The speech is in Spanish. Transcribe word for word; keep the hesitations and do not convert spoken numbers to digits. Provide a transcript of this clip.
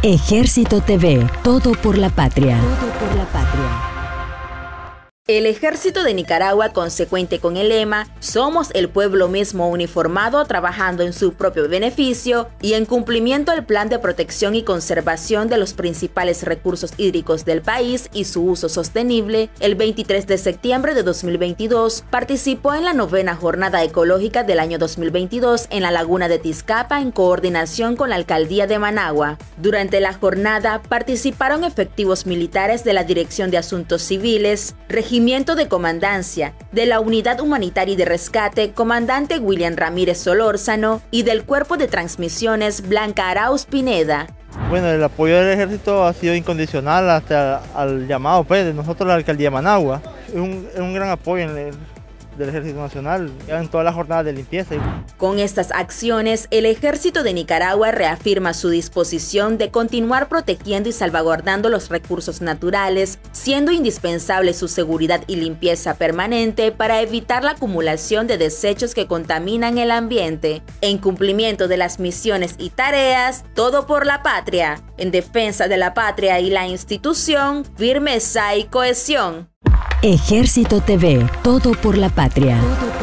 Ejército T V, todo por la patria. Todo por la patria. El Ejército de Nicaragua, consecuente con el lema "Somos el pueblo mismo uniformado trabajando en su propio beneficio" y en cumplimiento al Plan de Protección y Conservación de los principales recursos hídricos del país y su uso sostenible, el veintitrés de septiembre de dos mil veintidós participó en la novena Jornada Ecológica del año dos mil veintidós en la Laguna de Tizcapa en coordinación con la Alcaldía de Managua. Durante la jornada participaron efectivos militares de la Dirección de Asuntos Civiles, Regimiento de Comandancia, de la Unidad Humanitaria y de Rescate, comandante William Ramírez Solórzano, y del Cuerpo de Transmisiones Blanca Arauz Pineda. Bueno, el apoyo del ejército ha sido incondicional hasta al llamado pues, de nosotros, la Alcaldía de Managua. Es un, es un gran apoyo en el, del Ejército Nacional en todas las jornadas de limpieza. Con estas acciones, el Ejército de Nicaragua reafirma su disposición de continuar protegiendo y salvaguardando los recursos naturales, siendo indispensable su seguridad y limpieza permanente para evitar la acumulación de desechos que contaminan el ambiente. En cumplimiento de las misiones y tareas, todo por la patria. En defensa de la patria y la institución, firmeza y cohesión. Ejército T V, todo por la patria. Todo